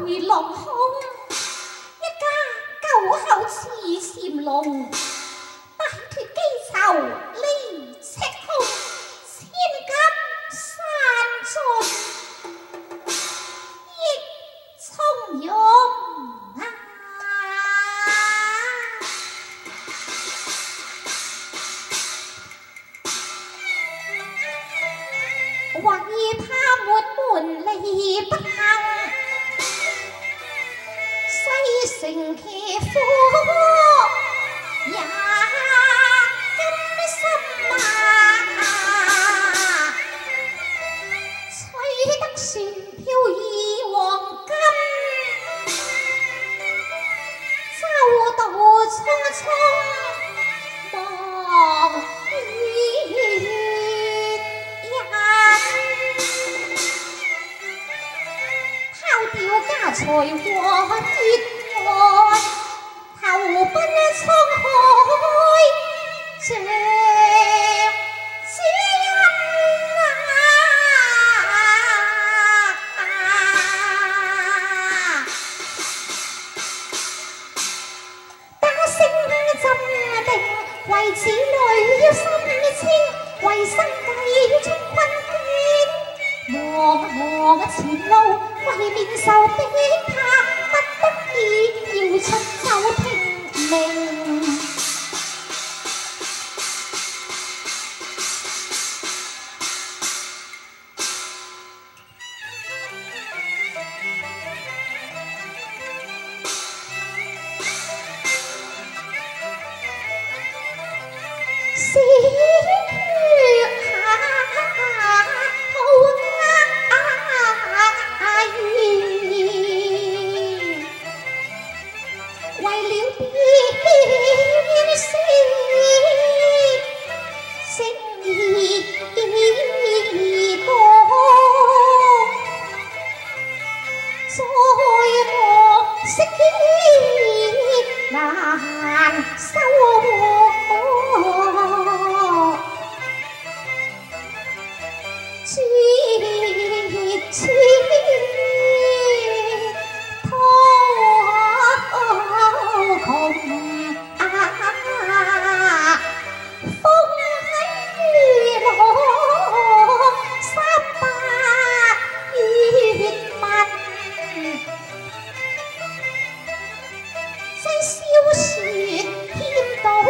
回龙空，一家九口似蟬龍，擺脱機仇離赤空，千金山中益從容啊！為他滿門利不幸，西城騎虎也甘心啊！取得船票以黃金，舟渡匆匆望月人，拋掉家財和血愛，投奔滄海像知音啊！打聲鎮定，為子女要心清，為生計要衝困境，茫茫前路為免受逼迫，不得已要出走拼命。鮮血下好為了變色正義歌，在我色結難收節節滔窮啊！風起浪300月問，西消船添到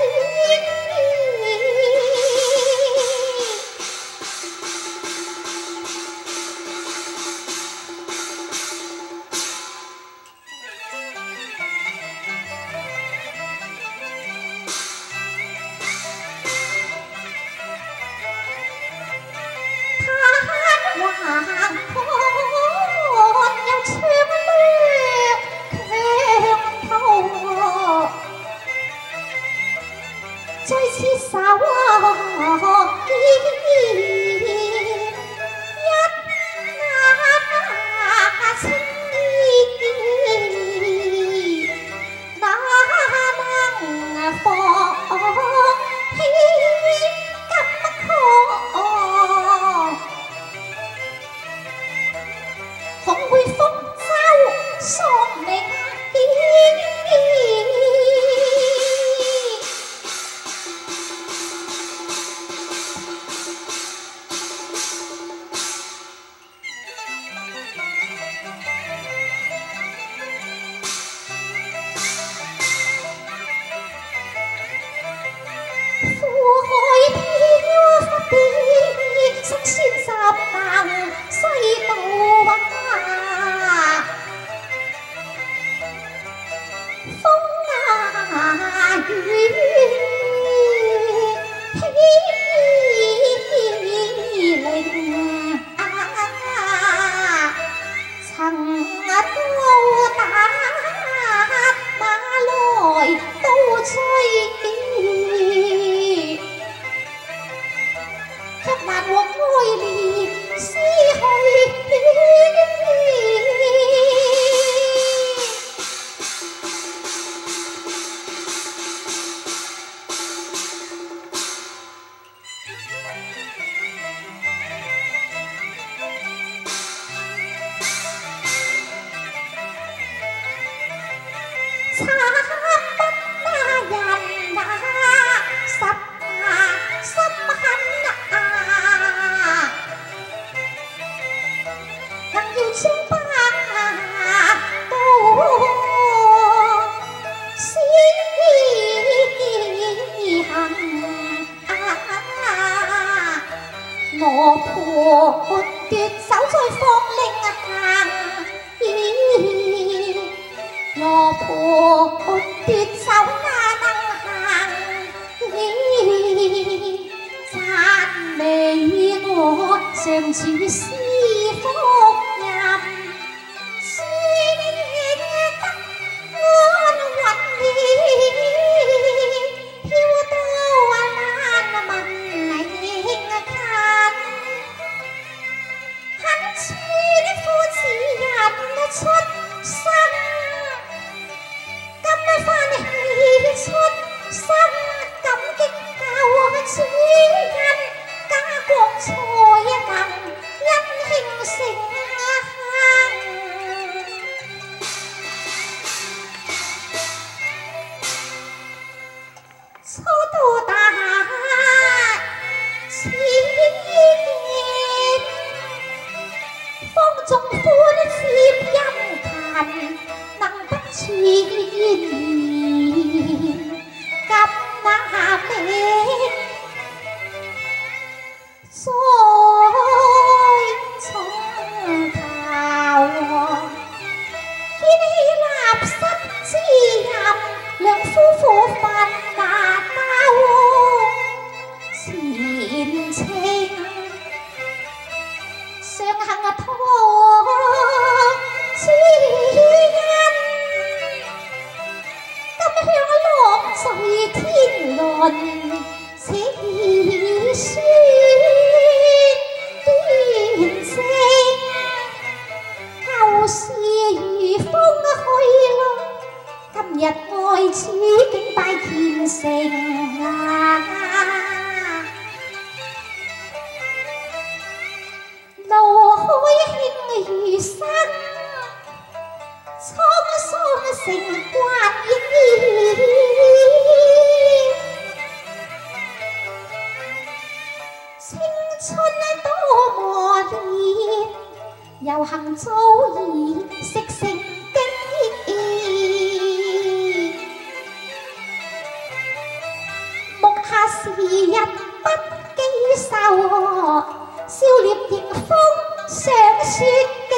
橫看又唱略強途，再次手青衣，哪能放棄金礦？恐會風舟喪命苦海飄忽地，新鮮十能西渡啊！風雨欺凌啊！曾到達馬來都追，卻難獲愛憐撕去。 奪走那能行，赞美我上主施福音，使你得安穩了，飄到萬民嚟迎近。懇切的父子人出生，今歡喜出生，感激救主恩，家國才能因興盛。初到達此境，風中歡接音頻，能不傳言今那名再從頭，掀起立室之任，兩夫婦分那刀前程。上行拖之恩，今向浪在天倫，此宣端正，舊事如風去咯，今日愛主敬拜虔誠啊！路開興如生，滄桑成慣意。青春多磨練，遊行早已識成經。目下時日不記仇，笑臉迎風上雪景，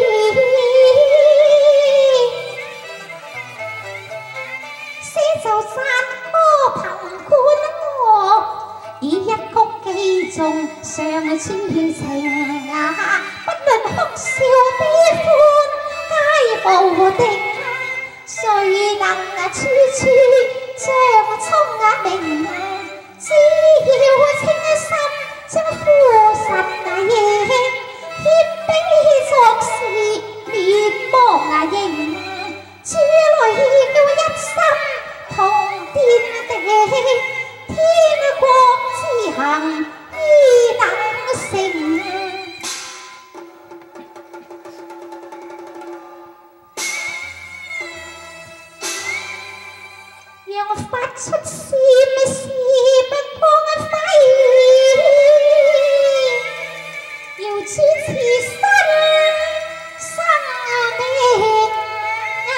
詩就讚歌憑觀歌，以一曲記頌上主情啊！不論哭笑悲歡皆無定，誰能處處將聰明？只要清心將夫神迎，謙卑作事面望迎，主來要一心同天地，天國之行依等成。讓發出閃閃光輝，要主持新生命啊！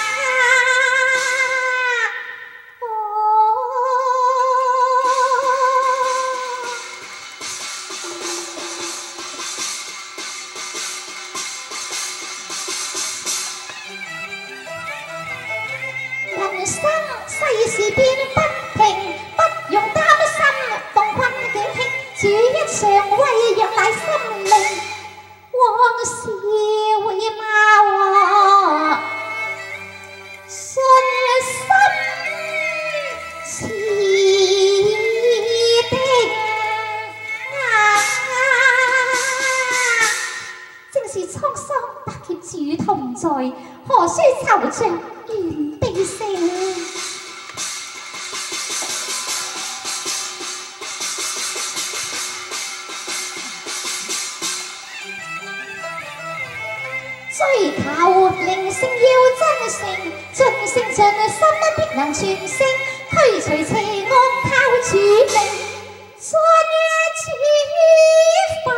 人生世事變不停，不用擔心逢困境興，主一常為養乃心靈，往事會貌信心是定啊！正是滄桑百劫主同在，何須惆悵原地成。追求靈性要真誠，盡誠盡心必能傳承，驅除邪惡靠主命，信主法。